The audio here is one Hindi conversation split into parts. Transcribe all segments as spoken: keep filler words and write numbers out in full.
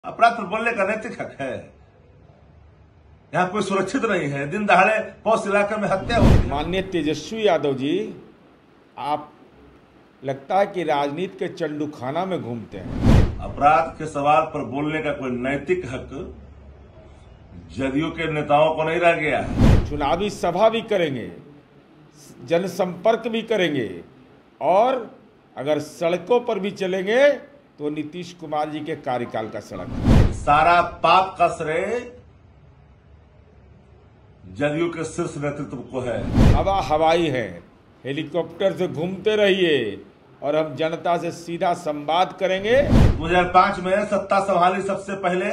अपराध पर बोलने का नैतिक हक है। यहाँ कोई सुरक्षित नहीं है। दिन दहाड़े पौष इलाके में हत्या हो गई। माननीय तेजस्वी यादव जी, आप लगता है कि राजनीति के चंडूखाना में घूमते हैं। अपराध के सवाल पर बोलने का कोई नैतिक हक जदयू के नेताओं को नहीं रह गया है। चुनावी सभा भी करेंगे, जनसंपर्क भी करेंगे और अगर सड़कों पर भी चलेंगे तो नीतीश कुमार जी के कार्यकाल का सड़क है। सारा पाप का श्रेय जदयू के शीर्ष नेतृत्व को है। हवा हवाई है, हेलीकॉप्टर से घूमते रहिए और हम जनता से सीधा संवाद करेंगे। दो हज़ार पाँच में सत्ता संभाली सबसे पहले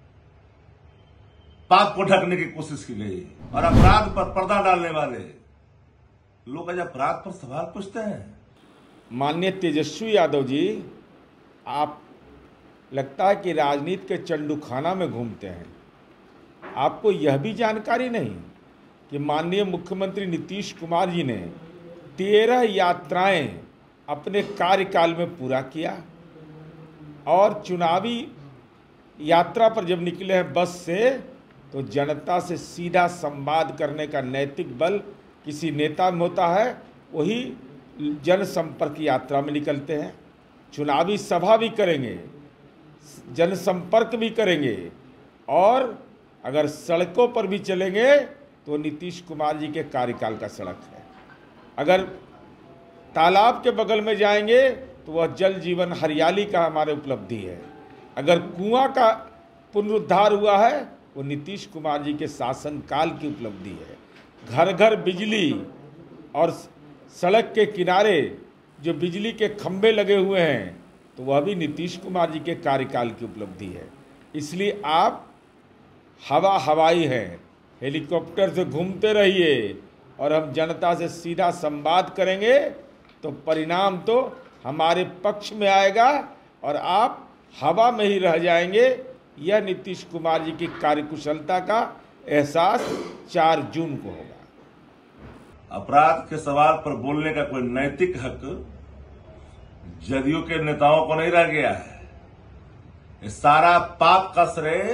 पाप को ढकने की कोशिश की गई और अपराध पर पर्दा डालने वाले लोग आज अपराध पर सवाल पूछते हैं। माननीय तेजस्वी यादव जी, आप लगता है कि राजनीति के चंडूखाना में घूमते हैं। आपको यह भी जानकारी नहीं कि माननीय मुख्यमंत्री नीतीश कुमार जी ने तेरह यात्राएं अपने कार्यकाल में पूरा किया और चुनावी यात्रा पर जब निकले हैं बस से तो जनता से सीधा संवाद करने का नैतिक बल किसी नेता में होता है, वही जनसंपर्क यात्रा में निकलते हैं। चुनावी सभा भी करेंगे, जनसंपर्क भी करेंगे और अगर सड़कों पर भी चलेंगे तो नीतीश कुमार जी के कार्यकाल का सड़क है। अगर तालाब के बगल में जाएंगे तो वह जल जीवन हरियाली का हमारे उपलब्धि है। अगर कुआं का पुनरुद्धार हुआ है वो नीतीश कुमार जी के शासनकाल की उपलब्धि है। घर घर बिजली और सड़क के किनारे जो बिजली के खंभे लगे हुए हैं तो वह भी नीतीश कुमार जी के कार्यकाल की उपलब्धि है। इसलिए आप हवा हवाई है, हेलीकॉप्टर से घूमते रहिए और हम जनता से सीधा संवाद करेंगे तो परिणाम तो हमारे पक्ष में आएगा और आप हवा में ही रह जाएंगे। यह नीतीश कुमार जी की कार्यकुशलता का एहसास चार जून को होगा। अपराध के सवाल पर बोलने का कोई नैतिक हक जदयू के नेताओं को नहीं रह गया है। ये सारा पाप का श्रेय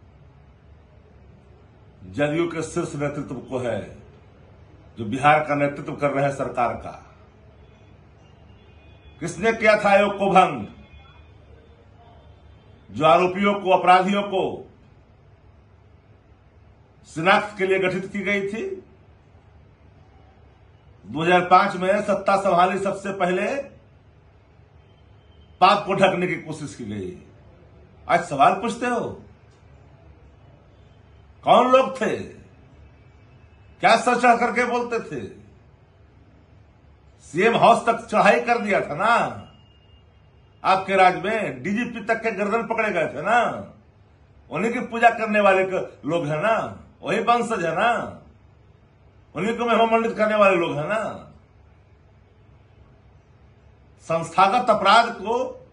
जदयू के शीर्ष नेतृत्व को है, जो बिहार का नेतृत्व कर रहे हैं सरकार का। किसने किया था आयोग को भंग? जो आरोपियों को, अपराधियों को शिनाख्त के लिए गठित की गई थी। दो हज़ार पाँच में सत्ता संभाली सबसे पहले पाप को ढकने की कोशिश की गई। आज सवाल पूछते हो कौन लोग थे, क्या सर चढ़ करके बोलते थे? सीएम हाउस तक चढ़ाई कर दिया था ना आपके राज में। डीजीपी तक के गर्दन पकड़े गए थे ना। उन्हीं की पूजा करने वाले लोग हैं ना, वही वंशज है ना, उन्हीं को महिमामंडित करने वाले लोग हैं ना। संस्थागत अपराध को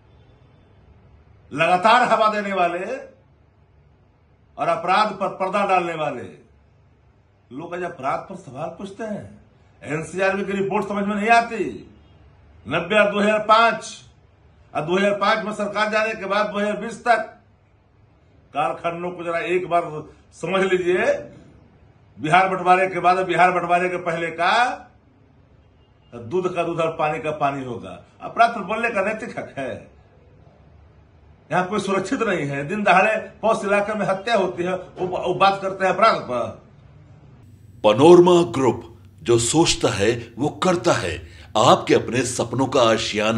लगातार हवा देने वाले और अपराध पर पर्दा डालने वाले लोग आज अपराध पर सवाल पूछते हैं। एनसीआरबी की रिपोर्ट समझ में नहीं आती। नब्बे और दो हजार पांच और दो हजार पांच में सरकार जाने के बाद दो हजार बीस तक कालखंडों को जरा एक बार समझ लीजिए। बिहार बंटवारे के बाद, बिहार बंटवारे के पहले का दूध का दूध और पानी का पानी होगा। अपराध पर बोलने का नैतिक हक है। यहाँ कोई सुरक्षित नहीं है। दिन दहाड़े पौष इलाके में हत्या होती है, वो, वो बात करते हैं अपराध पर। पैनोरमा ग्रुप, जो सोचता है वो करता है। आपके अपने सपनों का आशियाना।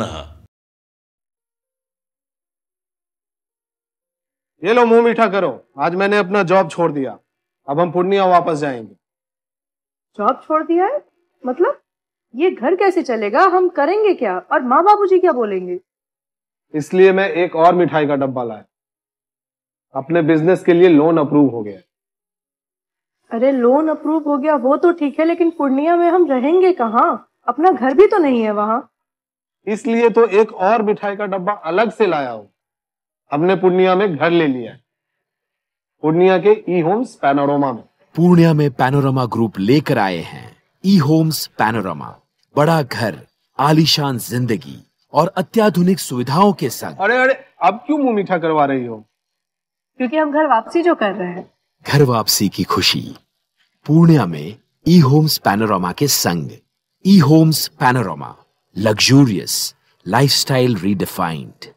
ये लो, मुंह मीठा करो। आज मैंने अपना जॉब छोड़ दिया। अब हम पूर्णिया वापस जाएंगे। जॉब छोड़ दिया है? मतलब ये घर कैसे चलेगा? हम करेंगे क्या? और माँ बाबूजी क्या बोलेंगे? इसलिए मैं एक और मिठाई का डब्बा लाया। अपने बिजनेस के लिए लोन अप्रूव हो गया। अरे लोन अप्रूव हो गया वो तो ठीक है, लेकिन पूर्णिया में हम रहेंगे कहाँ? अपना घर भी तो नहीं है वहां। इसलिए तो एक और मिठाई का डब्बा अलग से लाया हूं। हमने पूर्णिया में घर ले लिया है, पूर्णिया के ई होम्स पैनोरमा में। पूर्णिया में पैनोरमा ग्रुप लेकर आए हैं ई होम्स पैनोरमा। बड़ा घर, आलीशान जिंदगी और अत्याधुनिक सुविधाओं के संग। अरे अरे अब क्यों मुंह मीठा करवा रही हो? क्योंकि हम घर वापसी जो कर रहे हैं। घर वापसी की खुशी पूर्णिया में ई होम्स पैनोरामा के संग। E Homes Panorama, luxurious lifestyle redefined.